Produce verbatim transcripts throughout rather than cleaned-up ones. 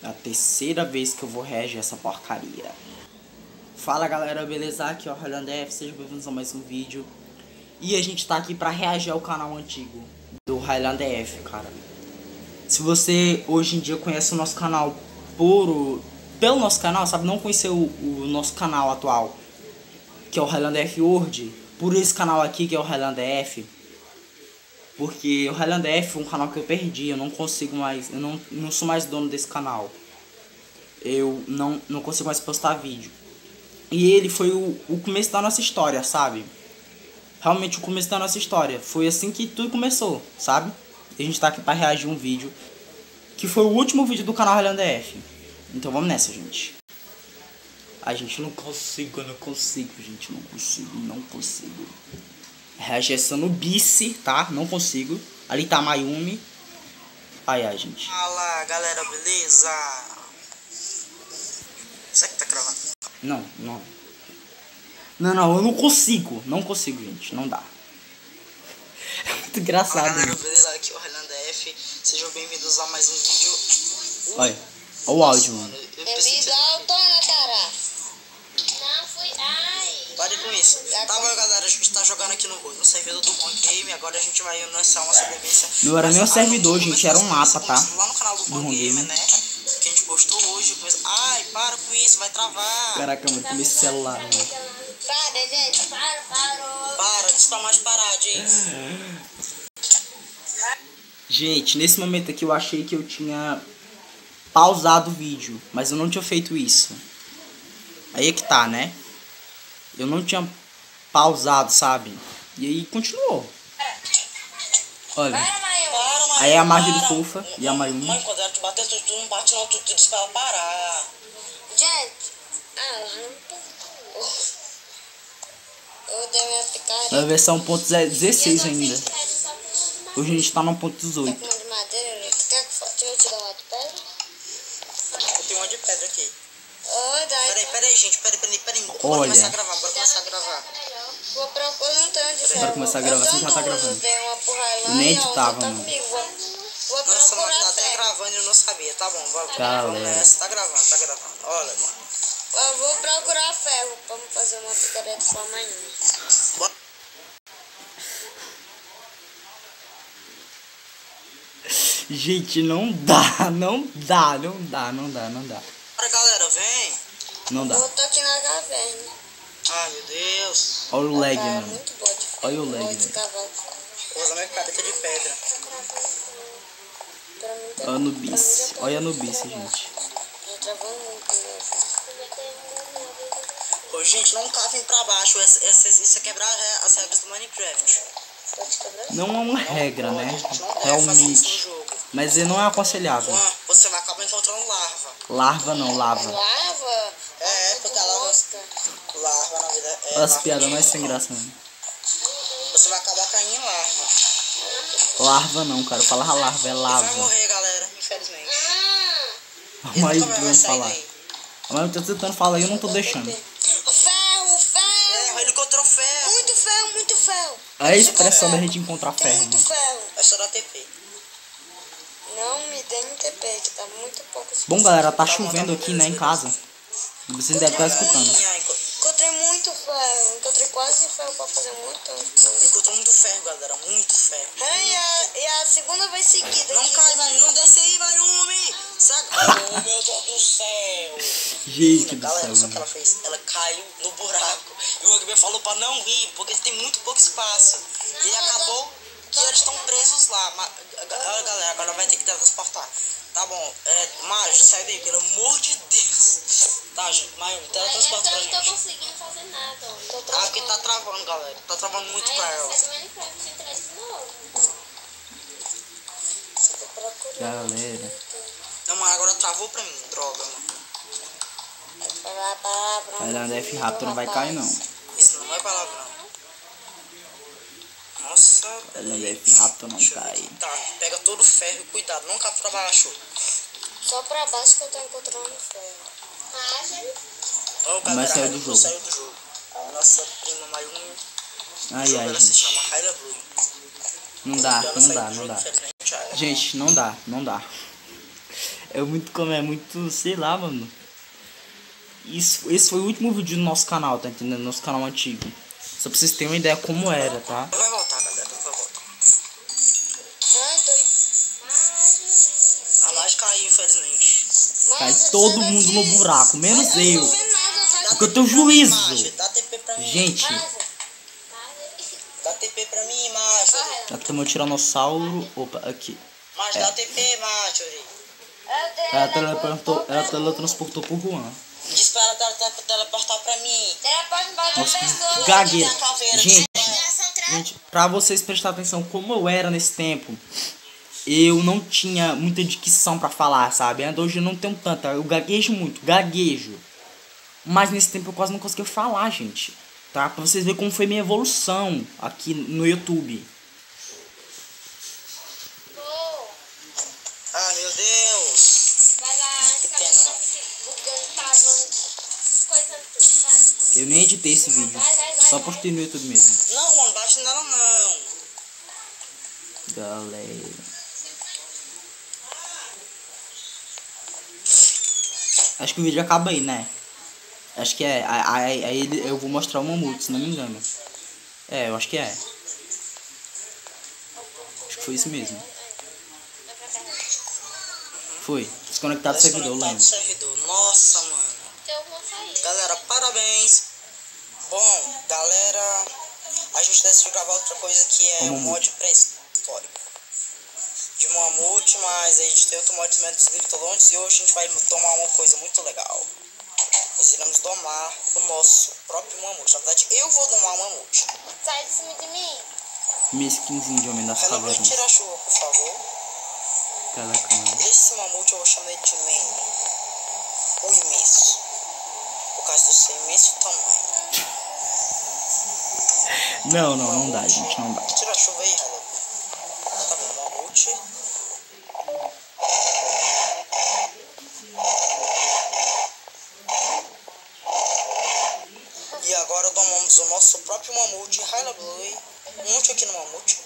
É a terceira vez que eu vou reagir essa porcaria. Fala galera, beleza? Aqui é o Highland F, sejam bem-vindos a mais um vídeo. E a gente tá aqui pra reagir ao canal antigo do Highland F, cara. Se você hoje em dia conhece o nosso canal por, pelo nosso canal, sabe, não conheceu o, o nosso canal atual, que é o Highland F World, por esse canal aqui que é o Highland F. Porque o Highland F é um canal que eu perdi, eu não consigo mais, eu não, não sou mais dono desse canal. Eu não, não consigo mais postar vídeo. E ele foi o, o começo da nossa história, sabe? Realmente o começo da nossa história. Foi assim que tudo começou, sabe? E a gente tá aqui pra reagir um vídeo que foi o último vídeo do canal Highland F. Então vamos nessa, gente. A gente não consigo, eu não consigo, gente, não consigo, não consigo. Reagir essa no Bice, tá? Não consigo. Ali tá a Mayumi. Ai, ai, gente. Fala, galera, beleza? Será que tá gravando? Não, não. Não, não, eu não consigo. Não consigo, gente. Não dá. É muito engraçado. Fala, galera, gente. beleza? Aqui é o Highland F. Sejam bem-vindos a mais um vídeo. Uh, Olha, olha o áudio, mano. Eu, eu É preciso... vida autona, cara. Não, fui. Ai. Pare com isso. Tá bom, galera, a gente tá jogando aqui no, no servidor do Bom Game. Agora a gente vai lançar uma sobrevivência. Não era nem o servidor, no gente, era um mapa, tá? Lá no canal do Bom Bom Game, Game, né? Que a gente postou hoje. Começa... Ai, para com isso, vai travar. Caraca, mano, com esse celular, mano. Para, gente. Para, parou. Para, diz pra mais parar, gente. Gente, nesse momento aqui eu achei que eu tinha pausado o vídeo, mas eu não tinha feito isso. Aí é que tá, né? Eu não tinha pausado, sabe? E aí continuou. Olha. Para, Maio. Para, mãe, Aí é a Margem para. Fofa e a Mayumi. Mãe, quando ela te bater, tu, tu não bate não, tu, tu diz pra ela parar. Gente. Ah, não. Eu dei minha picareta. Na versão ponto dezesseis ainda. Hoje a gente tá no ponto dezoito. Tá com uma de madeira? Tu quer que deixa eu te dar uma de pedra? Eu tenho uma de pedra aqui. Oi, daí. Peraí, peraí, gente, peraí, peraí, peraí. Bora Olha. começar a gravar, bora começar a gravar. Vou procurar, não tenho onde Bora começar a gravar, você já tá gravando. Eu dei uma porra lá Nem e a outra editava, tá mano. comigo. Vou, vou Nossa, mano, tá procurar até ferro. gravando e eu não sabia. Tá bom, vamos, Galera. vamos nessa. Tá gravando, tá gravando. Olha, mano. Eu vou procurar ferro pra me fazer uma picareta pra amanhã. Bora. Gente, não dá, não dá, não dá, não dá, não dá. Bora, galera, vem. Não dá. Eu tô aqui na caverna. Ai, meu Deus. Olha o lag, Tá mano. muito boa de ferro. Olha o lag, Vou velho. escavar. Vou usar minha picareta de pedra. Pra mim tá- Olha no pra mim bis. já tá Olha no muito bis, travado. gente. Já travou muito, né? Ô, gente, não cavem pra baixo. Essa, essa, isso é quebrar as regras do Minecraft. Pode quebrar? Não é uma regra, né? A gente não deve fazer isso no Realmente. jogo. Mas ele não é aconselhável. Juan, você vai acabar encontrando larva. Larva não, lava. Lava? É, porque a larva... Mosca. Larva, na vida, é Olha as larva piadas de- mais sem graça, mano. Você vai acabar caindo em larva. Larva não, cara. Fala larva, é Vai lava. morrer, galera, infelizmente. Ah! A Mayu Ele nunca vai tentando sair falar. daí. A Mayu tá tentando falar e eu não tô deixando. O ferro, ferro! É, ele encontrou ferro. Muito ferro, muito ferro! Olha a expressão da gente encontrar Tem ferro, muito mano. ferro! É só dar T P. Não me dê M T P, que tá muito pouco. Bom, galera, tá Tá bom, chovendo tá bom, aqui, né, em beleza, casa. E vocês devem estar escutando. Minha, enco- Encontrei muito ferro, encontrei quase ferro pra fazer muito. Encontrou muito ferro, galera. Muito ferro. É, e a, e a segunda vez seguida. Não que- cai, vai, não desce aí, Mayumi. Sabe? Oh, meu Deus do céu. Gente do Galera, céu, só que ela mano. fez, ela caiu no buraco. E o Rugby falou pra não ir, porque tem muito pouco espaço. E Não, acabou que eles estão presos lá. Mas, ah, galera, agora vai ter que teletransportar. Tá bom, é, Mário, sai daí, pelo amor de Deus. Tá, gente, Mário, teletransporta pra Eu não tô gente. conseguindo fazer nada. Tô Ah, porque tá travando, galera. Tá travando muito Aí pra eu ela. saio do Minecraft e entra de novo. Tô procurando. Galera. Não, mas agora travou pra mim, droga, mano. Falar palavra. Highland F rápido não vai cair, não. Isso não vai palavra, não. Nossa, Highland F rápido não deixa eu ver cai. aqui. Tá, pega todo o ferro e cuidado, não cai pra baixo. Só pra baixo que eu tô encontrando ferro. Ah, gente. Ô, Mas galera, saiu a do Blue jogo. saiu do jogo. A nossa prima Mayumi. O Ai, jogo ai, ela se gente. chama Hyla Blue. Não dá, Ela não saiu dá, do não jogo, dá. infelizmente, já era. Gente, não dá, não dá. É muito como é muito, sei lá, mano. Isso, esse foi o último vídeo do nosso canal, tá entendendo? Nosso canal antigo. Só pra vocês terem uma ideia como era, tá? Vai voltar, galera, vai voltar. Mãe, tô... A laje caiu, infelizmente. Mãe, Cai sai todo daqui. mundo no buraco, menos Mãe, eu. não tô vendo nada, tá? Porque eu tenho juízo. Macho, dá T P pra mim. Gente, Dá T P pra mim, macho. aqui tem meu tiranossauro. Opa, aqui. Macho, dá T P, macho. Ela teletransportou, ela teletransportou pro Juan. Diz pra ela tele- tele- teleportar pra mim. Teleporta embaixo da Nossa, pessoa. que gagueira. Tem a caveira, Gente, diz- gente, pra vocês prestarem atenção como eu era nesse tempo, eu não tinha muita dicção pra falar, sabe? Ainda hoje eu não tenho tanta, eu gaguejo muito, gaguejo. Mas nesse tempo eu quase não conseguia falar, gente. Tá? Pra vocês verem como foi minha evolução aqui no YouTube. Pô, Ai, meu Deus. vai lá, antes que a pena. pessoa fique bugando, travando, coisando tudo, sabe? Eu nem editei esse vídeo, só postei no YouTube mesmo. Não, mano, bate nela não. Galera, acho que o vídeo acaba aí, né? Acho que é. Aí, aí ele- eu vou mostrar o mamute, se não me engano. É, eu acho que é. Acho que foi isso mesmo. Foi. Desconectado do servidor, eu Desconectado do lembro. servidor. Nossa, mano. Então eu vou sair. Galera, parabéns. Bom, galera, a gente decidiu gravar outra coisa que é Um um mamute. mod pré-histórico de mamute, mas a gente tem outro mod também dos griptodontes e hoje a gente vai tomar uma coisa muito legal. Nós iremos domar o nosso próprio mamute. Na verdade, eu vou domar o mamute. Sai de cima de mim. Minha skinzinha de homem das Hello, Blue, cavernas. tira a chuva, por favor. Caraca, mano. Esse mamute eu vou chamar ele de Manny, o imenso, por causa do seu imenso tamanho. Não, não, não dá, gente, não dá. Tira a chuva aí, Hello. Tá bom, mamute. E agora domamos o nosso próprio mamute, Hyla Blue. Monte aqui no mamute.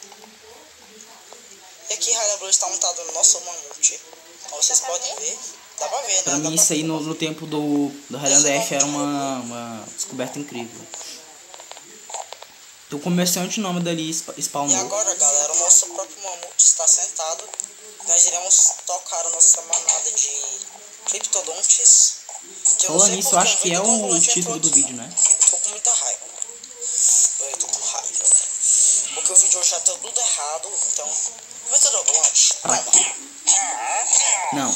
E aqui Hyla Blue está montado no nosso mamute. Como vocês podem ver. Dá pra ver, né? Pra Dá mim isso aí no, no tempo do, do Highlander F era uma, uma descoberta incrível. Então o comerciante nome dali spa- E spawnou. agora, galera, o nosso próprio mamute está sentado. Nós iremos tocar a nossa manada de criptodontes. Que eu não Falando sei nisso, eu porque acho que é Victor o Ambulante título entrou do aqui. vídeo, né? Tô com muita raiva. Eu tô com raiva. Porque o vídeo hoje já tá tudo errado, então. Victor Ambulante. Pra quê? Não.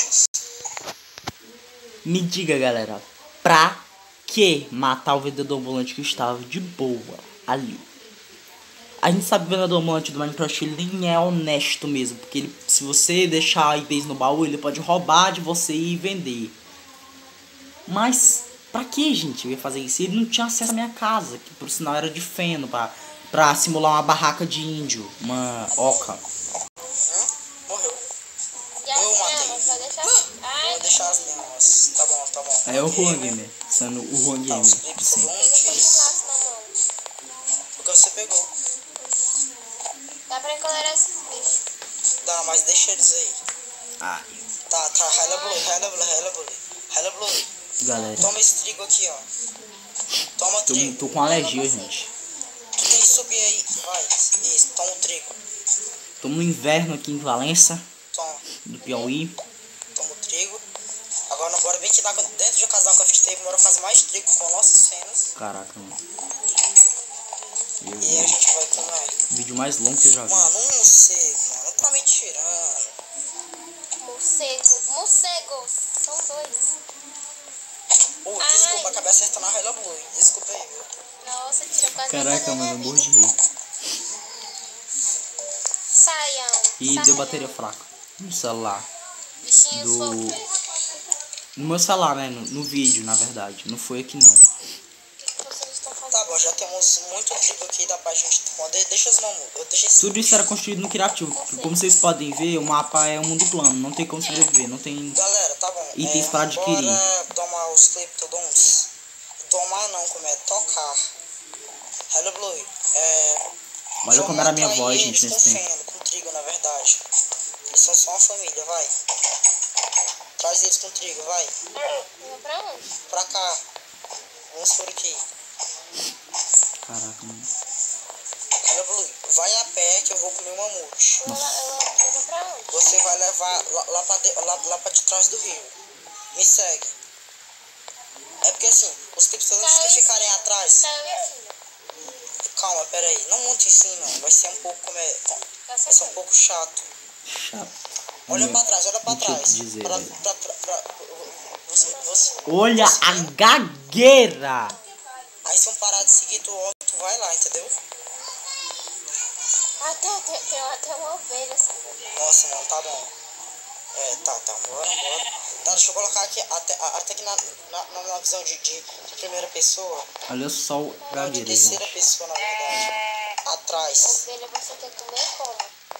Me diga, galera, pra que matar o vendedor ambulante que estava de boa ali? A gente sabe que o vendedor ambulante do Minecraft ele nem é honesto mesmo, porque ele, se você deixar itens no baú, ele pode roubar de você e vender. Mas pra que, gente, eu ia fazer isso? Ele não tinha acesso à minha casa, que por sinal era de feno, pra, pra simular uma barraca de índio, uma oca. Hum? Morreu. E as Eu matei. chamas, vai deixar. Ai, Vou deixar as lhamas. Tá bom, tá bom. É o Juan Gamer, sendo o Juan Tá, os Gamer, de sempre. eu tô com criptodontes. laço na mão. O que você pegou? Dá pra encolerar esses bichos. Dá, mas deixa eles aí. Ai, Tá, tá. Hyla Blue, Hyla Blue, Hyla Blue. Hyla Blue. galera, Toma esse trigo aqui, ó. Toma tô, trigo. tô com alergia, gente. Tu tem que subir aí. Vai. Isso, toma o trigo. Tô no inverno aqui em Valença, Toma. do Piauí. Toma o trigo. Agora bora bem que dá dentro de casal com a F T, bora fazer mais trigo com nossas cenas. Caraca, mano. Eu, E a gente vai comer. vídeo mais longo que eu já vi. Mano, um morcego, mano. Tá me tirando. Morcego. Morcegos. São dois. Uh, Ai. desculpa, acabei acertando a Hyla Blue. Desculpa aí, viu? Nossa, tira quase Caraca, metade da mano, eu minha morro de vida. rir. Saiam. E saiam. deu bateria fraca no celular. Bichinhos do- fofos. No meu celular, né? No, no vídeo, na verdade. Não foi aqui, não. O que vocês estão fazendo? Tá bom, já temos muito trigo aqui, dá pra gente poder. Deixa os mamutos. Eu deixei esse. Tudo isso era construído no criativo. Porque, como vocês podem ver, o mapa é um mundo plano. Não tem como sobreviver. Não tem... Galera, tá bom. Itens é, pra adquirir. Bora domar os criptodontes. Domar não, como é? Tocar. Hello Blue. É. Olha como vamos era a minha atrair voz, eles gente, nesse com tempo. feno, com trigo, na verdade. Eles são só uma família, vai. Traz eles com trigo, vai. Eu vou pra onde? Pra cá. Vamos por aqui. Caraca, mano. Olha, Blue, vai a pé que eu vou comer um mamute. Eu, eu, eu vou pra onde? Você vai levar lá, lá, pra de, lá, lá pra de trás do rio. Me segue. É porque assim, os criptozones que ficarem atrás. Saiu em cima. Calma, pera aí. Não monte em cima. Vai ser um pouco como é, vai ser um pouco chato. Chato. Olha Meu, pra trás, olha pra não tinha o trás. que dizer, pra, velho. pra, pra, pra, você, você, Olha você- a gagueira! Aí se eu parar de seguir, tu, tu vai lá, entendeu? Ah, tem, tem, tem até uma ovelha assim. Nossa, mano, tá bom. É, tá, tá, bora, bora. Tá, deixa eu colocar aqui até, até aqui na, na, na visão de, de, de primeira pessoa. Olha só o Não, de gagueira, terceira gente. pessoa, na verdade. Atrás. Ovelha você tem que comer como?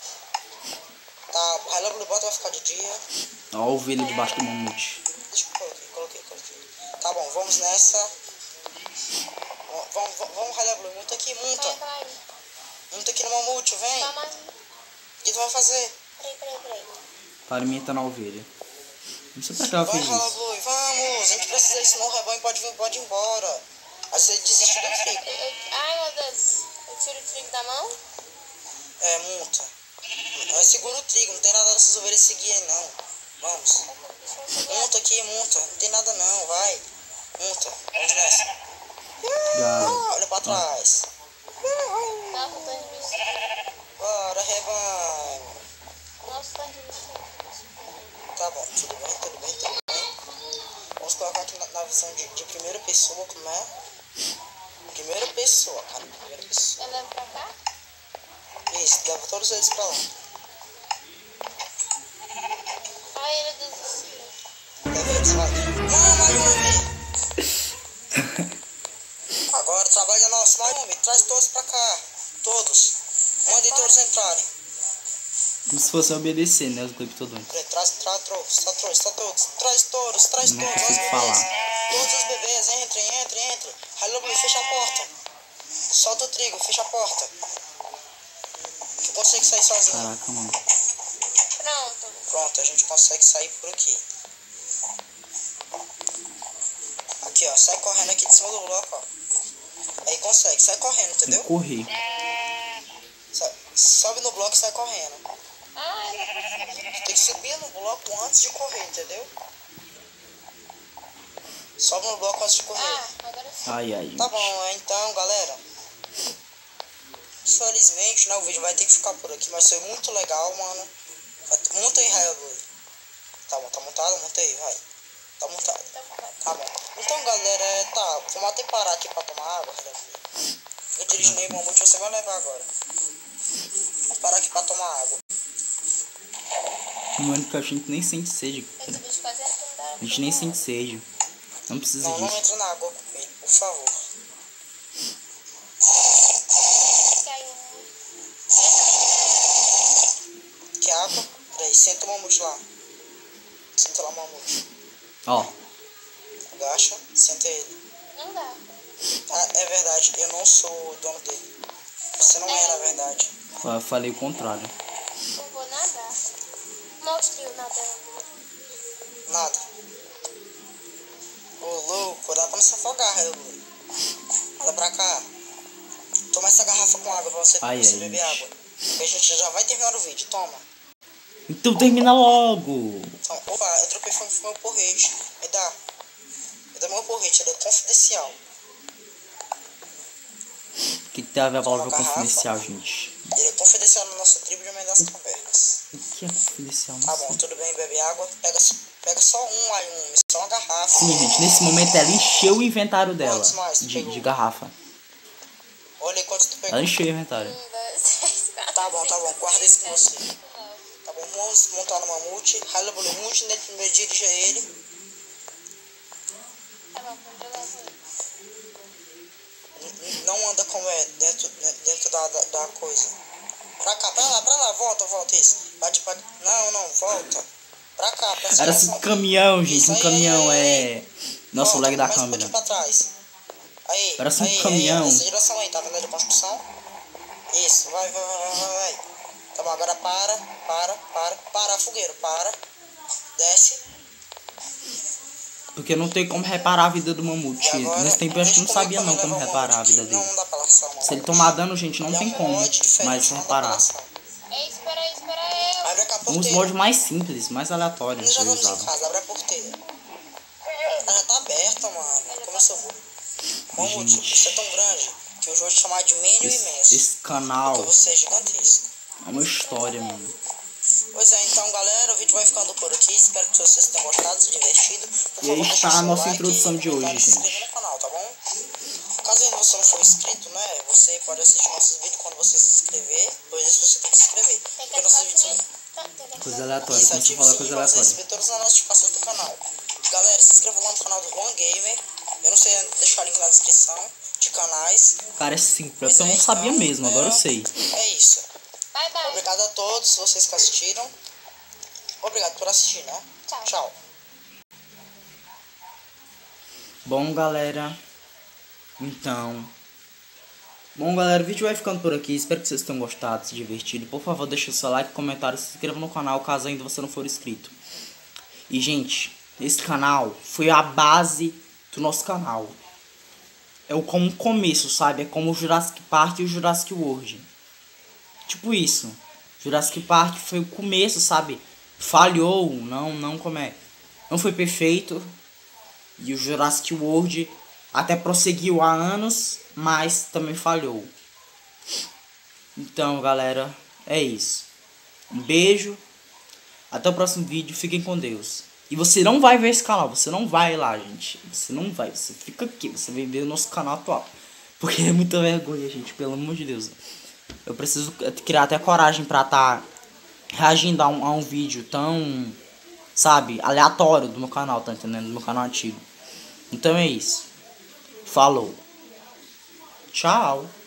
Tá, Highland Blue Bottom vai ficar de dia. Olha a ovelha debaixo do mamute. Deixa eu coloquei, coloquei, coloquei. Tá bom, vamos nessa. Vamos, vamos, vamos Highland Blue, monta aqui, monta. Vai, vai. Monta aqui no mamute, vem. Calma aí. O que tu vai fazer? Peraí, peraí, peraí. Tá alimentando a ovelha. Não sei pra que ela Vai, fez Highland isso. Blue, vamos. A gente precisa ir, senão o rebanho pode vir, pode ir embora. Aí você desiste do fico. Eu- eu- Ai, meu Deus. Eu tiro o trigo da mão? É, monta. É, segura o trigo, não tem nada dessas ovelhas seguirem, não. Vamos. Deixa eu segurar. Monta aqui, monta. Não tem nada não, vai. Monta. Vamos nessa. Gago. Ah, olha pra trás. Tá, o tanto de bicho. Bora, rebanho. Nossa, o tanto de bicho. Tá bom, tudo bem, tudo bem, tudo bem. Vamos colocar aqui na, na visão de, de primeira pessoa, como é? Primeira pessoa, cara, primeira pessoa. Eu levo pra cá? Isso, leva todos eles pra lá. Ai, ele desistiu. Leva eles, vai. Vamos, Mayumi! Agora trabalha nosso, Mayumi. Traz todos pra cá. Todos. Mandem todos entrarem. Como se fosse obedecer, né? Os criptodones. Traz, traz, traz, traz, traz, traz todos. Traz todos, traz Não todos. consigo os falar. bebês. Todos os bebês, entrem, entrem, entrem. Hello, Blue, fecha a porta. Solta o trigo, fecha a porta. Tu consegue sair sozinho. Caraca, mano. Pronto. Pronto, a gente consegue sair por aqui. Aqui, ó. Sai correndo aqui de cima do bloco, ó. Aí consegue, sai correndo, Tem entendeu? que correr. Sa- sobe no bloco e sai correndo. Ai, não consigo. Tem que subir no bloco antes de correr, entendeu? Sobe no bloco antes de correr. Ah, agora sim. Ai, ai. Tá bom, então, galera. Infelizmente, né, o vídeo vai ter que ficar por aqui, mas foi muito legal, mano. Vai- Monta aí, Raia Blue. Tá bom, tá montado? Monta aí, vai. Tá montado. Tá bom. Tá bom. Então, galera, é, tá. Vamos até parar aqui pra tomar água, Raia Blue. Eu dirijo no mamute, você vai levar agora. Vou parar aqui pra tomar água. Mano, que a gente nem sente sede. Esse bicho quase afundava. A gente nem sente sede. Não precisa Não, não disso. entra na água com ele, por favor. Caiu. Que água? Peraí, senta o mamute lá. Senta lá o mamute. Ó, Agacha, senta ele. Não dá. Ah, é verdade, eu não sou o dono dele. Você não é, na verdade. eu falei o contrário. Eu vou nadar. Mostre o nadando. Nada. Ô, louco, dá pra não se afogar, Raul. Olha pra cá. Toma essa garrafa com água pra você, pra Ai, você ai, beber gente. água. E a gente já vai terminar o vídeo, toma. Então termina logo! Então, opa, eu troquei foi meu porrete. Me dá. Me dá meu porrete, ele é confidencial. O que, que tem a ver a palavra Uma garrafa. confidencial, gente? Ele é confidencial na nossa tribo de meio das cavernas. O que é confidencial? Não Tá sei. bom, tudo bem, bebe água. Pega, pega só um aí, um, só uma garrafa. Sim, gente, nesse momento ela encheu o inventário dela. Quantos mais tu De, pegou? de garrafa. Olha aí quanto tu pegou. Ela encheu o inventário. Um, dois, três, quatro. Tá bom, tá bom, guarda isso com você. cinco, Tá bom, vamos montar no mamute. Rala o mamute, nele primeiro dirija ele. Tá bom, quando eu levo ele. N- n- Não anda como é dentro, dentro da, da, da coisa. Pra cá, pra lá, pra lá, volta, volta, isso. Bate pra... Não, não, volta. Pra cá, pra Era assim, um caminhão, gente. Isso Um aí, caminhão aí, aí. é. Nossa, o Volta, lag da mais um câmera. pouquinho pra trás. Aí, Parece um aí, caminhão. Aí, essa direção aí, tá vendo a de construção? Isso, vai, vai, vai, vai, vai. Tá bom, agora para, para, para, para a fogueira, para. Desce. Porque não tem como reparar a vida do mamute. E agora, Nesse tempo eu acho que não deixa sabia não comigo como pra levar o reparar a mamute, vida que dele. Não dá pra laçar o Se ele mamute. tomar dano, gente, não Ele é tem um como mod diferente, mais não dá pra reparar. laçar. Ei, espera aí, espera aí. Abre a Uns porteira. mods mais simples, mais aleatórios Nós já que eu estamos em usava. casa, abre a porteira. Ela já tá aberta, mano. Como eu sou Mamute, Gente. você é tão grande que hoje eu vou te chamar de Mênio Esse, Imenso. esse canal Porque você é gigantesco. é uma história, mano. Pois é, então galera, o vídeo vai ficando por aqui. Espero que vocês tenham gostado, se divertido. Por E favor, aí deixa está a seu nossa like, introdução de comentar hoje, e se inscrever gente. no canal, tá bom? Caso ainda você não for inscrito, né? Você pode assistir nossos vídeos quando você se inscrever. Pois isso você tem que se inscrever. Tem que Porque nossos ativar o vídeos são... sininho. Coisa aleatória, Isso, como você ative o fala sininho coisa pra você aleatória. receber todas as notificações do canal. Galera, se inscreva lá no canal do Juan Gamer. Eu não sei deixar o link na descrição de canais. Cara, é simples. Pois Eu é, não sabia então, mesmo, agora eu é, sei. É isso. Bye, bye. Obrigado a todos vocês que assistiram. Obrigado por assistir, né? Tchau. Tchau. Bom, galera. Então. Bom, galera, o vídeo vai ficando por aqui. Espero que vocês tenham gostado, se divertido. Por favor, deixe o seu like, comentário, se inscreva no canal caso ainda você não for inscrito. E, gente, esse canal foi a base do nosso canal. É o como começo, sabe? É como o Jurassic Park e o Jurassic World. Tipo isso. Jurassic Park foi o começo, sabe? Falhou, não, não como é. Não foi perfeito. E o Jurassic World até prosseguiu há anos, mas também falhou. Então, galera, é isso. Um beijo. Até o próximo vídeo. Fiquem com Deus. E você não vai ver esse canal. Você não vai lá, gente. Você não vai. Você fica aqui. Você vai ver o nosso canal atual. Porque é muita vergonha, gente. Pelo amor de Deus. Eu preciso criar até coragem pra estar reagindo a um, a um vídeo tão, sabe, aleatório do meu canal, tá entendendo? Do meu canal antigo. Então é isso. Falou. Tchau.